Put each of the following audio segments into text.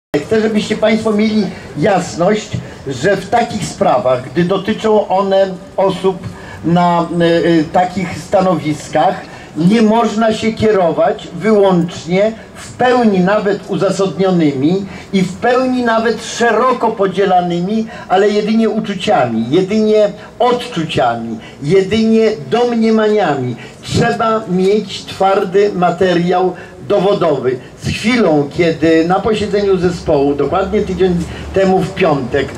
Chcę, żebyście Państwo mieli jasność, że w takich sprawach, gdy dotyczą one osób na takich stanowiskach, nie można się kierować wyłącznie w pełni nawet uzasadnionymi i w pełni nawet szeroko podzielanymi, ale jedynie uczuciami, jedynie odczuciami, jedynie domniemaniami. Trzeba mieć twardy materiał dowodowy. Z chwilą, kiedy na posiedzeniu zespołu, dokładnie tydzień temu w piątek,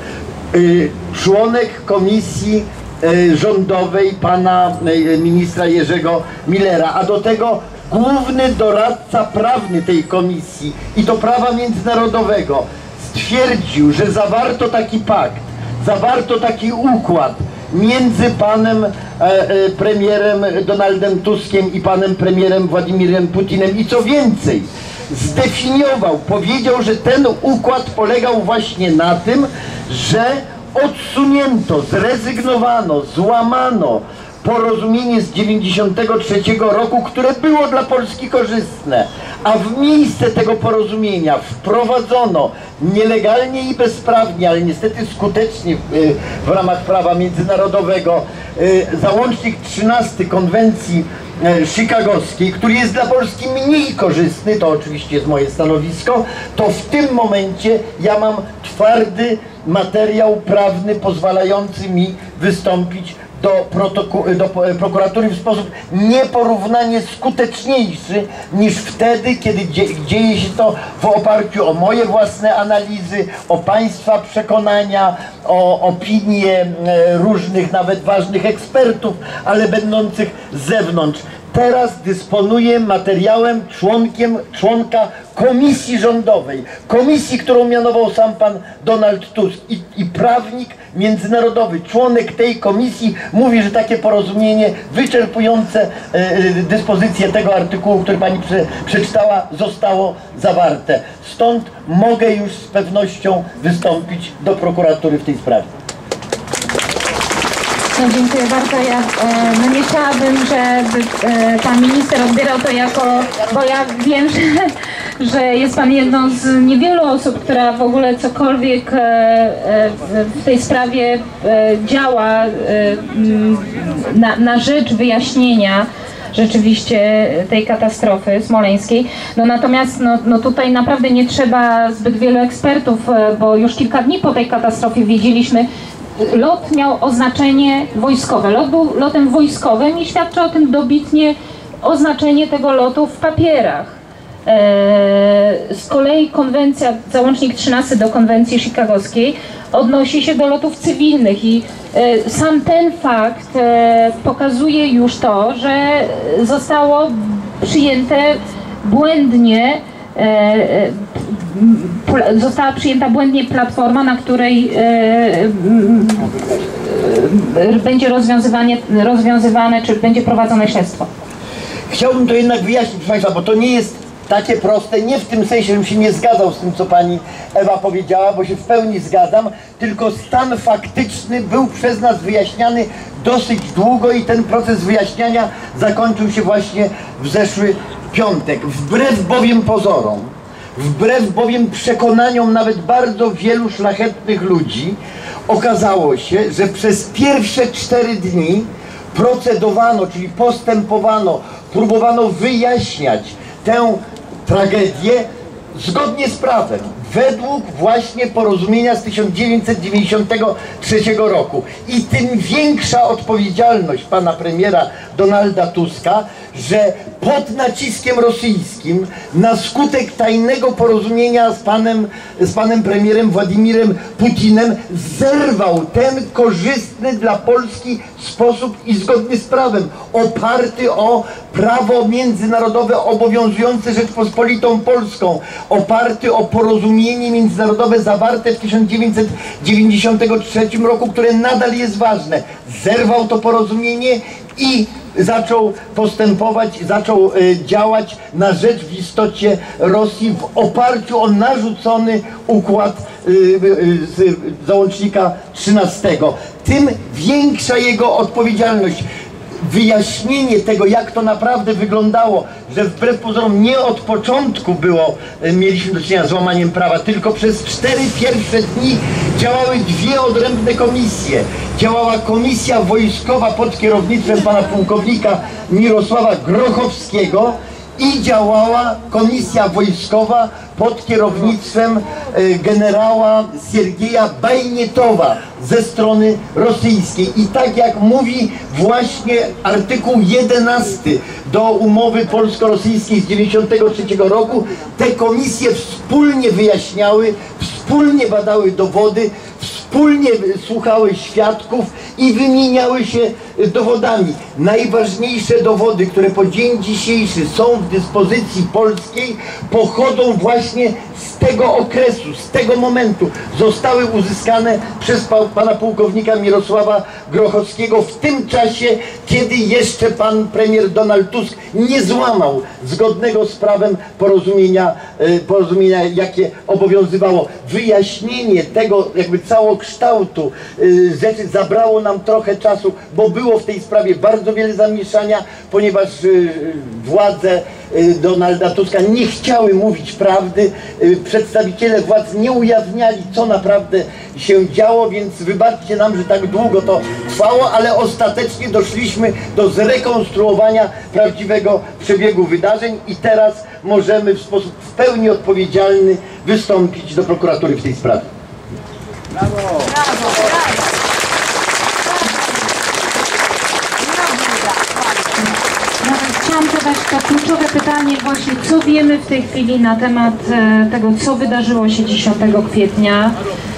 członek komisji rządowej pana ministra Jerzego Millera, a do tego główny doradca prawny tej komisji i to prawa międzynarodowego stwierdził, że zawarto taki pakt, zawarto taki układ między panem premierem Donaldem Tuskiem i panem premierem Władimirem Putinem i co więcej, zdefiniował, powiedział, że ten układ polegał właśnie na tym, że odsunięto, zrezygnowano, złamano porozumienie z 1993 roku, które było dla Polski korzystne, a w miejsce tego porozumienia wprowadzono nielegalnie i bezprawnie, ale niestety skutecznie w ramach prawa międzynarodowego załącznik 13 konwencji chicagowskiej, który jest dla Polski mniej korzystny, to oczywiście jest moje stanowisko, to w tym momencie ja mam twardy materiał prawny pozwalający mi wystąpić do prokuratury w sposób nieporównanie skuteczniejszy niż wtedy, kiedy dzieje się to w oparciu o moje własne analizy, o Państwa przekonania, o opinie różnych, nawet ważnych ekspertów, ale będących z zewnątrz. Teraz dysponuję materiałem członka komisji rządowej, komisji, którą mianował sam pan Donald Tusk i prawnik międzynarodowy, członek tej komisji mówi, że takie porozumienie wyczerpujące dyspozycje tego artykułu, który pani przeczytała, zostało zawarte. Stąd mogę już z pewnością wystąpić do prokuratury w tej sprawie. No, dziękuję bardzo. Ja nie chciałabym, żeby pan minister odbierał to jako, bo ja wiem, że jest pan jedną z niewielu osób, która w ogóle cokolwiek w tej sprawie działa na rzecz wyjaśnienia rzeczywiście tej katastrofy smoleńskiej. No natomiast no tutaj naprawdę nie trzeba zbyt wielu ekspertów, bo już kilka dni po tej katastrofie wiedzieliśmy, lot miał oznaczenie wojskowe. Lot był lotem wojskowym i świadczy o tym dobitnie oznaczenie tego lotu w papierach. Z kolei konwencja, załącznik 13 do konwencji chicagowskiej odnosi się do lotów cywilnych i sam ten fakt pokazuje już to, że zostało przyjęte błędnie, została przyjęta błędnie platforma, na której będzie rozwiązywane, czy będzie prowadzone śledztwo. Chciałbym to jednak wyjaśnić, proszę Państwa, bo to nie jest takie proste, nie w tym sensie, żebym się nie zgadzał z tym, co pani Ewa powiedziała, bo się w pełni zgadzam, tylko stan faktyczny był przez nas wyjaśniany dosyć długo i ten proces wyjaśniania zakończył się właśnie w zeszły piątek. Wbrew bowiem pozorom, wbrew bowiem przekonaniom nawet bardzo wielu szlachetnych ludzi, okazało się, że przez pierwsze 4 dni procedowano, czyli postępowano, próbowano wyjaśniać tę tragedię zgodnie z prawem, według właśnie porozumienia z 1993 roku. I tym większa odpowiedzialność pana premiera Donalda Tuska, że pod naciskiem rosyjskim na skutek tajnego porozumienia z panem premierem Władimirem Putinem zerwał ten korzystny dla Polski sposób i zgodny z prawem, oparty o prawo międzynarodowe obowiązujące Rzeczpospolitą Polską, oparty o porozumienie międzynarodowe zawarte w 1993 roku, które nadal jest ważne. Zerwał to porozumienie i zaczął postępować, zaczął działać na rzecz w istocie Rosji w oparciu o narzucony układ z załącznika 13. Tym większa jego odpowiedzialność. wyjaśnienie tego, jak to naprawdę wyglądało, że wbrew pozorom nie od początku mieliśmy do czynienia z łamaniem prawa, tylko przez 4 pierwsze dni działały 2 odrębne komisje. Działała komisja wojskowa pod kierownictwem pana pułkownika Mirosława Grochowskiego i działała komisja wojskowa pod kierownictwem generała Siergieja Bajnietowa ze strony rosyjskiej. I tak jak mówi właśnie artykuł 11 do umowy polsko-rosyjskiej z 1993 roku, te komisje wspólnie wyjaśniały, wspólnie badały dowody, wspólnie słuchały świadków i wymieniały się dowodami. Najważniejsze dowody, które po dzień dzisiejszy są w dyspozycji polskiej, pochodzą właśnie z tego okresu, z tego momentu. Zostały uzyskane przez pana pułkownika Mirosława Grochowskiego w tym czasie, kiedy jeszcze pan premier Donald Tusk nie złamał zgodnego z prawem porozumienia, jakie obowiązywało. Wyjaśnienie tego jakby całokształtu rzeczy zabrało nam trochę czasu, bo było w tej sprawie bardzo wiele zamieszania, ponieważ władze Donalda Tuska nie chciały mówić prawdy, przedstawiciele władz nie ujawniali, co naprawdę się działo, więc wybaczcie nam, że tak długo to trwało, ale ostatecznie doszliśmy do zrekonstruowania prawdziwego przebiegu wydarzeń i teraz możemy w sposób w pełni odpowiedzialny wystąpić do prokuratury w tej sprawie. Brawo! Brawo! Chciałam zadać to kluczowe pytanie właśnie, co wiemy w tej chwili na temat tego, co wydarzyło się 10 kwietnia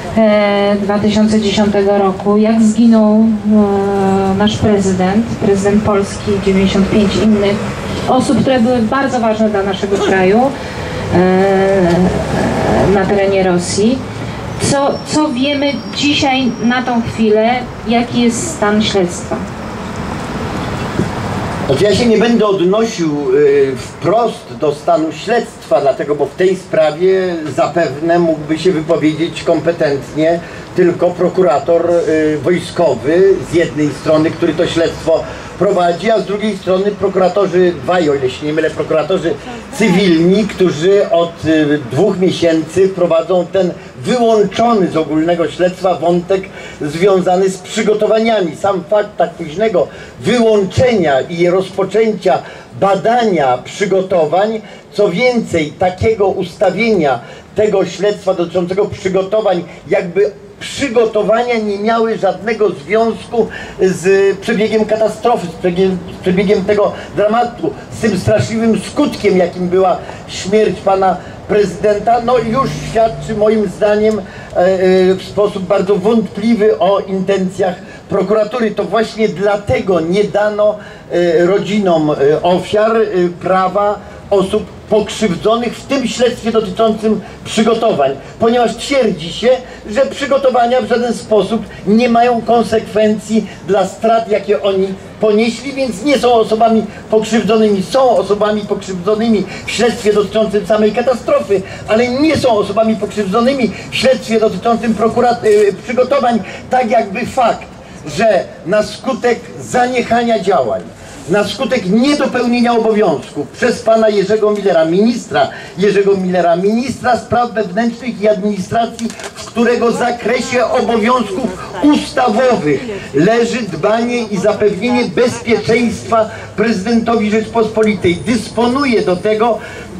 2010 roku, jak zginął nasz prezydent Polski, 95 innych osób, które były bardzo ważne dla naszego kraju na terenie Rosji. Co wiemy dzisiaj na tą chwilę, jaki jest stan śledztwa? Ja się nie będę odnosił wprost do stanu śledztwa, dlatego, bo w tej sprawie zapewne mógłby się wypowiedzieć kompetentnie tylko prokurator wojskowy z jednej strony, który to śledztwo prowadzi, a z drugiej strony prokuratorzy dwaj, o ile się nie mylę, prokuratorzy cywilni, którzy od 2 miesięcy prowadzą ten wyłączony z ogólnego śledztwa wątek związany z przygotowaniami. Sam fakt tak późnego wyłączenia i rozpoczęcia badania przygotowań, co więcej, takiego ustawienia tego śledztwa dotyczącego przygotowań, jakby przygotowania nie miały żadnego związku z przebiegiem katastrofy, z przebiegiem tego dramatu, z tym straszliwym skutkiem, jakim była śmierć pana prezydenta, no już świadczy moim zdaniem w sposób bardzo wątpliwy o intencjach prokuratury. To właśnie dlatego nie dano rodzinom ofiar prawa osób pokrzywdzonych w tym śledztwie dotyczącym przygotowań, ponieważ twierdzi się, że przygotowania w żaden sposób nie mają konsekwencji dla strat, jakie oni ponieśli, więc nie są osobami pokrzywdzonymi. Są osobami pokrzywdzonymi w śledztwie dotyczącym samej katastrofy, ale nie są osobami pokrzywdzonymi w śledztwie dotyczącym przygotowań, tak jakby fakt, że na skutek zaniechania działań, na skutek niedopełnienia obowiązków przez pana Jerzego Millera, ministra spraw wewnętrznych i administracji, w którego zakresie obowiązków ustawowych leży dbanie i zapewnienie bezpieczeństwa prezydentowi Rzeczpospolitej. Dysponuje do tego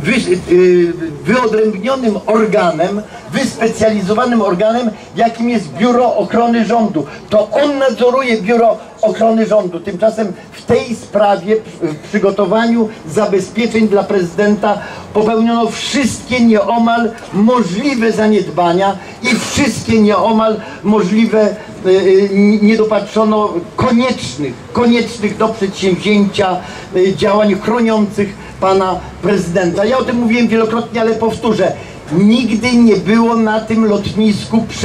wyodrębnionym organem, wyspecjalizowanym organem, jakim jest Biuro Ochrony Rządu. To on nadzoruje Biuro Ochrony Rządu. Tymczasem w tej sprawie, w przygotowaniu zabezpieczeń dla prezydenta popełniono wszystkie nieomal możliwe zaniedbania i wszystkie nieomal możliwe nie dopatrzono koniecznych do przedsięwzięcia działań chroniących pana prezydenta. Ja o tym mówiłem wielokrotnie, ale powtórzę. Nigdy nie było na tym lotnisku przed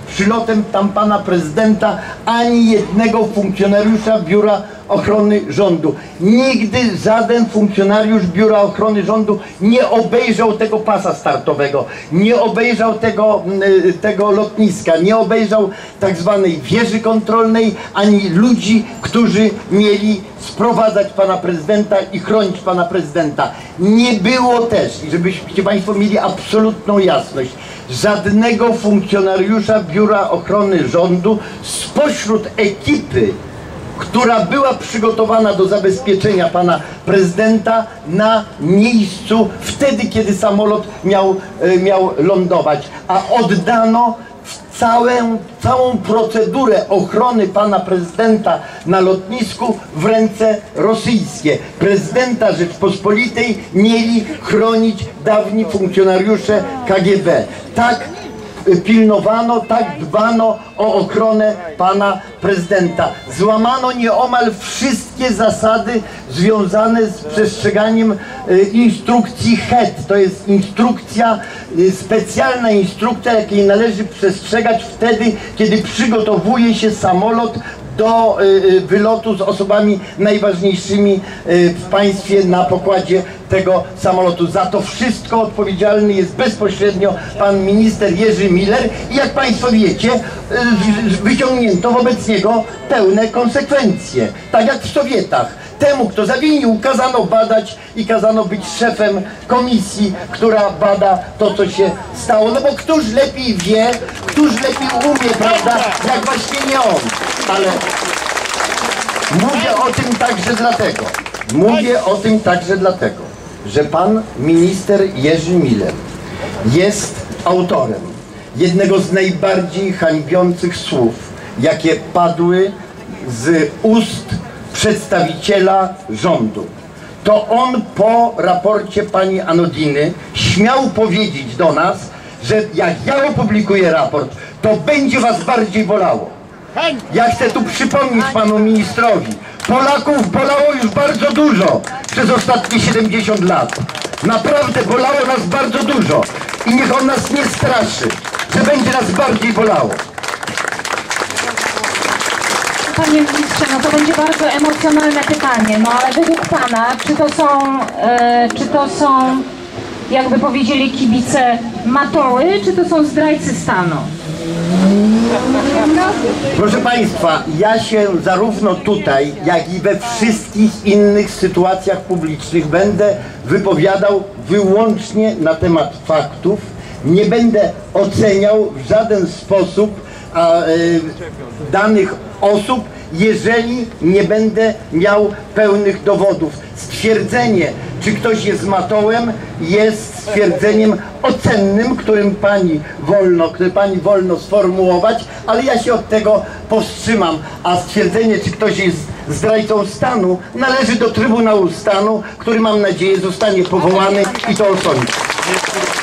przylotem tam pana prezydenta ani jednego funkcjonariusza Biura Ochrony Rządu. Nigdy żaden funkcjonariusz Biura Ochrony Rządu nie obejrzał tego pasa startowego, nie obejrzał tego lotniska, nie obejrzał tak zwanej wieży kontrolnej, ani ludzi, którzy mieli sprowadzać pana prezydenta i chronić pana prezydenta. Nie było też, i żebyście państwo mieli absolutną jasność, żadnego funkcjonariusza Biura Ochrony Rządu spośród ekipy, która była przygotowana do zabezpieczenia pana prezydenta na miejscu wtedy, kiedy samolot miał lądować, a oddano całą procedurę ochrony pana prezydenta na lotnisku w ręce rosyjskie. Prezydenta Rzeczpospolitej mieli chronić dawni funkcjonariusze KGB. Tak pilnowano, tak dbano o ochronę pana prezydenta. Złamano nieomal wszystkie zasady związane z przestrzeganiem instrukcji HEAD. To jest instrukcja, specjalna instrukcja, jakiej należy przestrzegać wtedy, kiedy przygotowuje się samolot do wylotu z osobami najważniejszymi w państwie na pokładzie tego samolotu. Za to wszystko odpowiedzialny jest bezpośrednio pan minister Jerzy Miller i jak państwo wiecie, wyciągnięto wobec niego pełne konsekwencje. Tak jak w Sowietach. Temu, kto zawinił, kazano badać i kazano być szefem komisji, która bada to, co się stało. No bo któż lepiej wie, któż lepiej umie, prawda, jak właśnie nie on. Ale mówię o tym także dlatego, że pan minister Jerzy Miller jest autorem jednego z najbardziej hańbiących słów, jakie padły z ust przedstawiciela rządu. To on po raporcie pani Anodiny śmiał powiedzieć do nas, że jak ja opublikuję raport, to będzie was bardziej bolało. Ja chcę tu przypomnieć panu ministrowi, Polaków bolało już bardzo dużo przez ostatnie 70 lat. Naprawdę bolało nas bardzo dużo i niech on nas nie straszy, że będzie nas bardziej bolało. Panie ministrze, no to będzie bardzo emocjonalne pytanie, no ale według pana, czy to są, jakby powiedzieli kibice, matoły, czy to są zdrajcy stanu? Proszę państwa, ja się zarówno tutaj, jak i we wszystkich innych sytuacjach publicznych będę wypowiadał wyłącznie na temat faktów. Nie będę oceniał w żaden sposób danych osób, jeżeli nie będę miał pełnych dowodów. Stwierdzenie, czy ktoś jest matołem, jest stwierdzeniem ocennym, które pani wolno sformułować, ale ja się od tego powstrzymam. A stwierdzenie, czy ktoś jest zdrajcą stanu, należy do Trybunału Stanu, który, mam nadzieję, zostanie powołany i to osądzi.